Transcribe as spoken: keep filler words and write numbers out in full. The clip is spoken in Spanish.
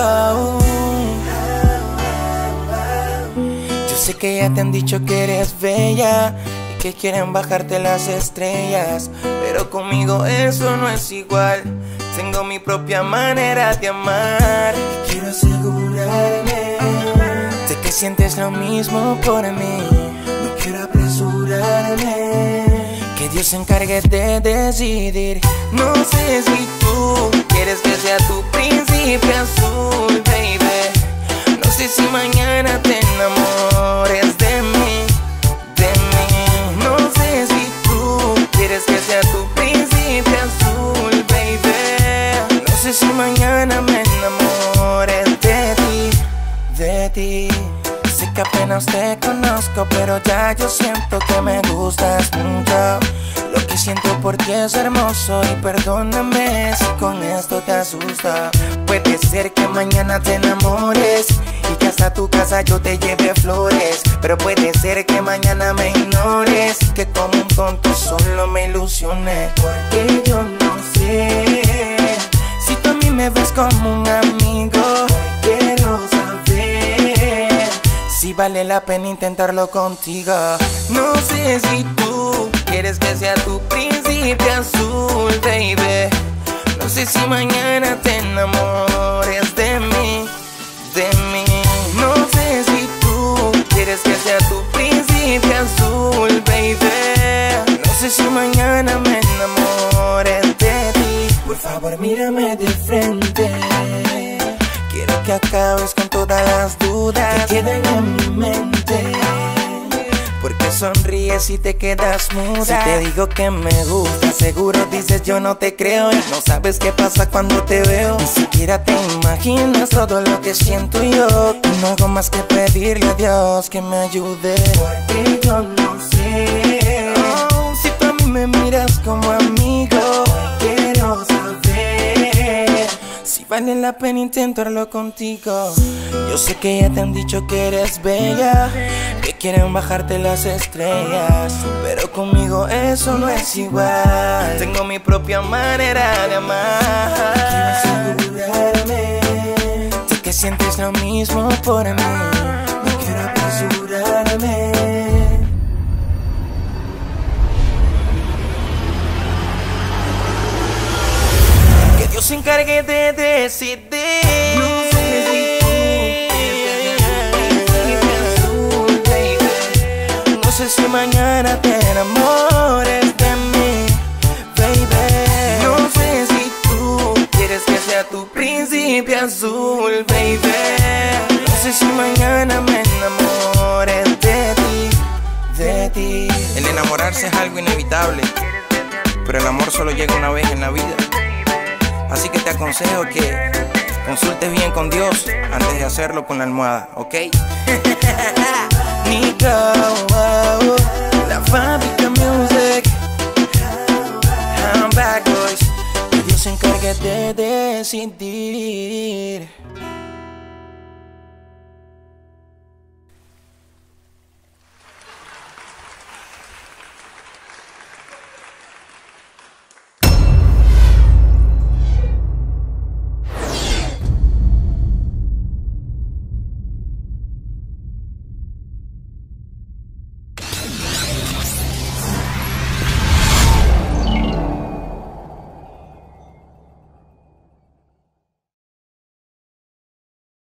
Nico. Yo sé que ya te han dicho que eres bella y que quieren bajarte las estrellas, pero conmigo eso no es igual. Tengo mi propia manera de amar y quiero asegurarme de que sientes lo mismo por mí. No quiero apresurarme, que Dios se encargue de decidir. No sé si tú quieres que sea tu príncipe azul, baby. No sé si mañana te enamores de mí, de mí. No sé si tú quieres que sea tu príncipe azul, baby. No sé si mañana me enamores de ti, de ti. Sé que apenas te conozco, pero ya yo siento que me gustas mucho. Lo que siento por ti es hermoso y perdóname si con esto te asusta. Puede ser que mañana te enamores y que hasta tu casa yo te lleve flores, pero puede ser que mañana me ignores, que como un tonto solo me ilusioné. Porque yo no sé si tú a mí me ves como un amigo. Quiero saber si vale la pena intentarlo contigo. No sé si tú quieres que sea tu príncipe azul, baby. No sé si mañana te enamores de mí, de mí. No sé si tú quieres que sea tu príncipe azul, baby. No sé si mañana me enamores de ti. Por favor, mírame de frente. Quiero que acabes con todas las dudas que quedan en mi mente. Porque sonríes y te quedas muda. Si te digo que me gusta, seguro dices yo no te creo. Y no sabes qué pasa cuando te veo. Ni siquiera te imaginas todo lo que siento yo. Y no hago más que pedirle a Dios que me ayude. Porque yo no sé oh, si tú a mí me miras como amigo. Quiero saber si vale la pena intentarlo contigo. Yo sé que ya te han dicho que eres bella, que quieren bajarte las estrellas, pero conmigo eso no es igual. Tengo mi propia manera de amar. Quiero asegurarme de que sientes lo mismo por mí. No quiero apresurarme. Que Dios se encargue de decidir. No sé si no sé si mañana te enamores de mí, baby. No sé si tú quieres que sea tu príncipe azul, baby. No sé si mañana me enamores de ti, de ti. El enamorarse es algo inevitable, pero el amor solo llega una vez en la vida. Así que te aconsejo que consultes bien con Dios antes de hacerlo con la almohada, ¿ok? Nico, oh, la fábrica music. I'm back, boys. Que Dios se encargue de decidir.